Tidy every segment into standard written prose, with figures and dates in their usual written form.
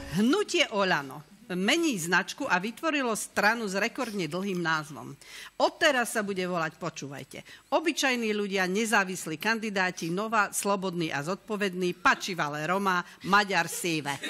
Hnutie Oľano mení značku a vytvorilo stranu s rekordne dlhým názvom. Odteraz sa bude volať, počúvajte, obyčajní ľudia, nezávislí kandidáti, nová, slobodný a zodpovedný, Pačivale Roma, Maďar Sívek.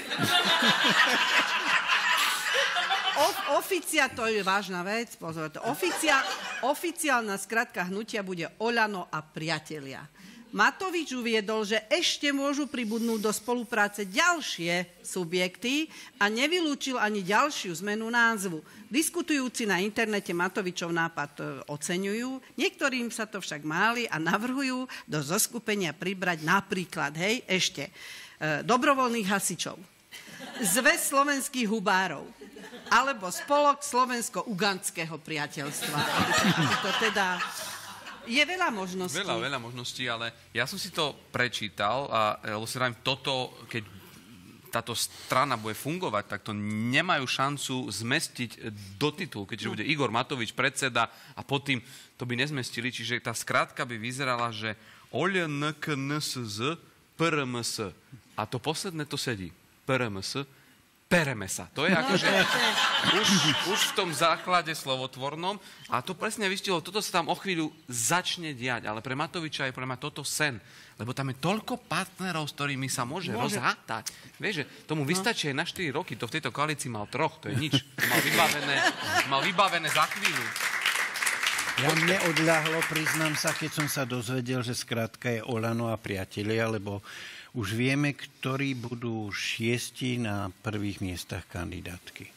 To je vážna vec, pozor, oficiálna skratka hnutia bude Oľano a priatelia. Matovič uviedol, že ešte môžu pribudnúť do spolupráce ďalšie subjekty a nevylúčil ani ďalšiu zmenu názvu. Diskutujúci na internete Matovičov nápad oceňujú, niektorým sa to však máli a navrhujú do zoskupenia pribrať napríklad, dobrovoľných hasičov, Zväz slovenských hubárov alebo Spolok slovensko-ugandského priateľstva. To teda... Je veľa možností. Veľa možností, ale ja som si to prečítal a si vravím, toto, keď táto strana bude fungovať, tak to nemajú šancu zmestiť do titulu, keďže bude Igor Matovič predseda a pod tým to by nezmestili, čiže tá skrátka by vyzerala, že OLNKNSZ PRMS. A to posledné to sedí. PRMS. Pereme sa. To je akože už v tom základe slovotvornom a to presne vystihlo, toto sa tam o chvíľu začne diať, ale pre Matoviča je pre mňa toto sen, lebo tam je toľko partnerov, s ktorými sa môže rozhátať. Vieš, že tomu vystačí aj na 4 roky, to v tejto koalícii mal 3, to je nič. Mal vybavené za chvíľu. Ja neodľahlo, priznám sa, keď som sa dozvedel, že skrátka je Oľano a priatelia, lebo už vieme, ktorí budú 6 na prvých miestach kandidátky.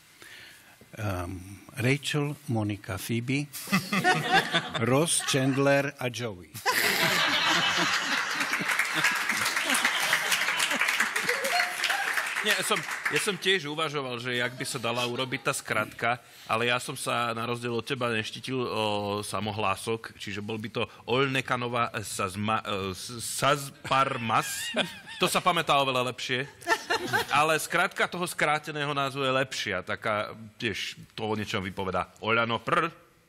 Rachel, Monika, Phoebe, Ross, Chandler a Joey. Nie, ja som tiež uvažoval, že jak by sa dala urobiť tá skratka, ale ja som sa na rozdiel od teba neštitil o samohlások, čiže bol by to Olnekanova Sazparmas. To sa pamätá oveľa lepšie. Ale skratka toho skráteného názvu je lepšia. Taká, tiež to o niečom vypovedá. Oľano Pr.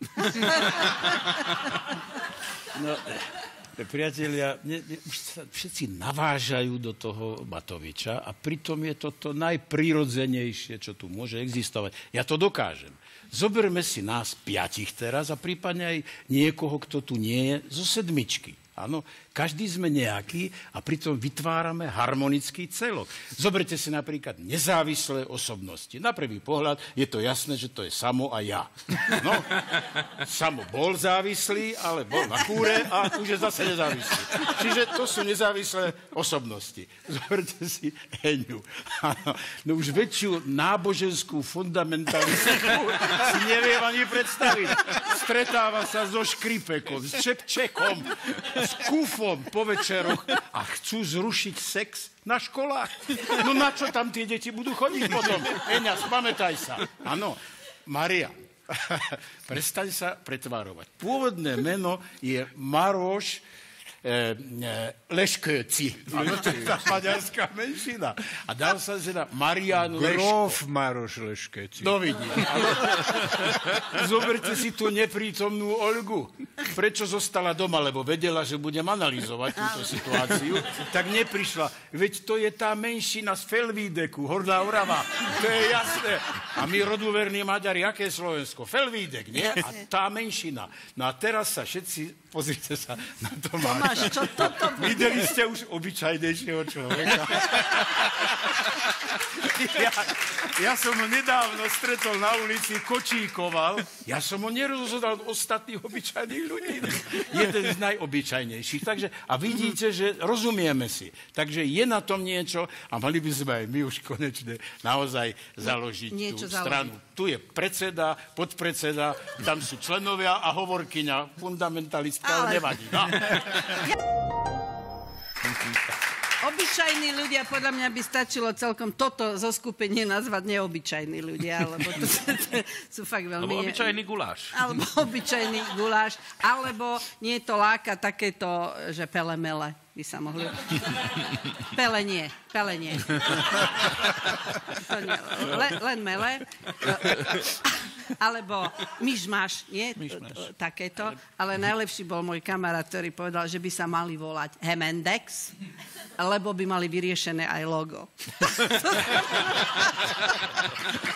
No, priatelia, už sa všetci navážajú do toho Matoviča a pritom je to najprirodzenejšie, čo tu môže existovať. Ja to dokážem. Zoberme si nás 5 teraz a prípadne aj niekoho, kto tu nie je, zo 7. Áno, každý sme nejaký a pritom vytvárame harmonický celok. Zoberte si napríklad nezávislé osobnosti. Na prvý pohľad je to jasné, že to je Samo a ja. No, Samo bol závislý, ale bol na kúre a už je zase nezávislý. Čiže to sú nezávislé osobnosti. Zoberte si Eňu. No už väčšiu náboženskú fundamentalistiku si neviem ani predstaviť. Stretáva sa so Škripekom, s Čepčekom, s Kufom po večeroch a chcú zrušiť sex na školách. No na čo tam tie deti budú chodiť potom? Eňa, spamätaj sa. Áno, Maria, prestaň sa pretvárovať. Pôvodné meno je Maroš Lešköci. Áno, to je tá maďarská menšina. A dal sa žena Marian Leško. Grof Maroš Lešköci. No vidí. Zoberte si tú neprítomnú Olgu. Prečo zostala doma? Lebo vedela, že budem analyzovať túto situáciu. Tak neprišla. Veď to je tá menšina z Felvídeku, Horná Orava. To je jasné. A my roduverní Maďari, aké Slovensko? Felvídek, nie? A tá menšina. No a teraz sa všetci, pozrite sa na Tomáša. Čo toto bude? Videli ste už obyčajnejšieho človeka? Ja som ho nedávno stretol na ulici, kočíkoval. Ja som ho nerozhodal od ostatných obyčajných ľudí. Jeden z najobyčajnejších. Takže, a vidíte, že rozumieme si. Takže je na tom niečo a mali by sme aj my už konečne naozaj založiť tú stranu. Tu je predseda, podpredseda, tam sú členovia a hovorkyňa, fundamentalistka, ale nevadí. No. Obyčajní ľudia, podľa mňa by stačilo celkom toto zoskupenie nazvať neobyčajní ľudia, lebo to sú fakt veľmi... Alebo obyčajný guláš. Alebo obyčajný guláš, alebo nie to láka takéto, že pelemele by sa mohli... Pele nie. To nie. Len mele. Alebo myšmaš, nie? Takéto. Ale najlepší bol môj kamarát, ktorý povedal, že by sa mali volať Hemendex. lebo by mali vyriešené aj logo.